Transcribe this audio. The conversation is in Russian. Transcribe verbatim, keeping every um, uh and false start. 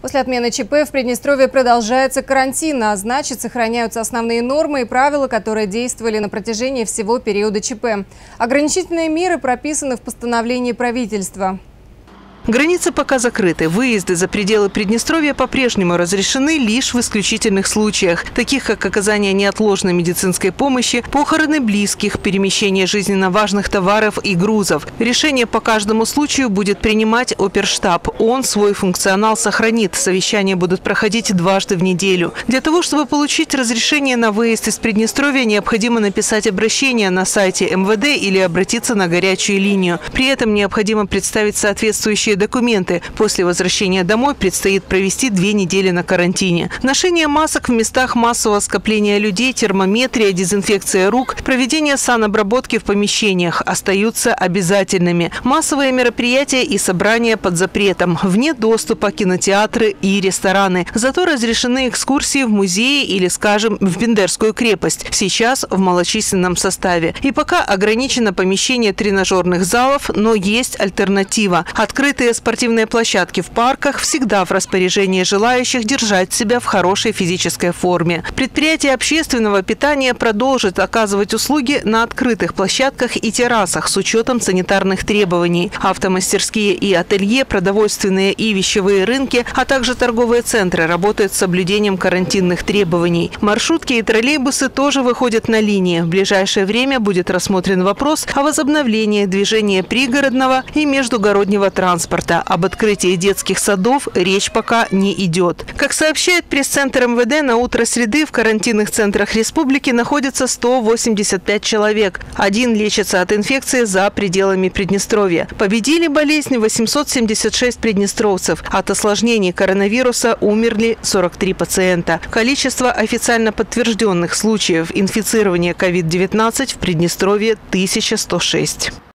После отмены ЧП в Приднестровье продолжается карантин, а значит, сохраняются основные нормы и правила, которые действовали на протяжении всего периода ЧП. Ограничительные меры прописаны в постановлении правительства. Границы пока закрыты. Выезды за пределы Приднестровья по-прежнему разрешены лишь в исключительных случаях, таких как оказание неотложной медицинской помощи, похороны близких, перемещение жизненно важных товаров и грузов. Решение по каждому случаю будет принимать оперштаб. Он свой функционал сохранит. Совещания будут проходить дважды в неделю. Для того, чтобы получить разрешение на выезд из Приднестровья, необходимо написать обращение на сайте эм вэ дэ или обратиться на горячую линию. При этом необходимо представить соответствующие документы. После возвращения домой предстоит провести две недели на карантине. Ношение масок в местах массового скопления людей, термометрия, дезинфекция рук, проведение санобработки в помещениях остаются обязательными. Массовые мероприятия и собрания под запретом. Вне доступа кинотеатры и рестораны. Зато разрешены экскурсии в музеи или, скажем, в Бендерскую крепость. Сейчас в малочисленном составе. И пока ограничено помещение тренажерных залов, но есть альтернатива. Открытые спортивные площадки в парках всегда в распоряжении желающих держать себя в хорошей физической форме. Предприятие общественного питания продолжит оказывать услуги на открытых площадках и террасах с учетом санитарных требований. Автомастерские и ателье, продовольственные и вещевые рынки, а также торговые центры работают с соблюдением карантинных требований. Маршрутки и троллейбусы тоже выходят на линии. В ближайшее время будет рассмотрен вопрос о возобновлении движения пригородного и междугороднего транспорта. Об открытии детских садов речь пока не идет. Как сообщает пресс-центр эм вэ дэ, на утро среды в карантинных центрах республики находится сто восемьдесят пять человек. Один лечится от инфекции за пределами Приднестровья. Победили болезнь восемьсот семьдесят шесть приднестровцев. От осложнений коронавируса умерли сорок три пациента. Количество официально подтвержденных случаев инфицирования ковид девятнадцать в Приднестровье – тысяча сто шесть.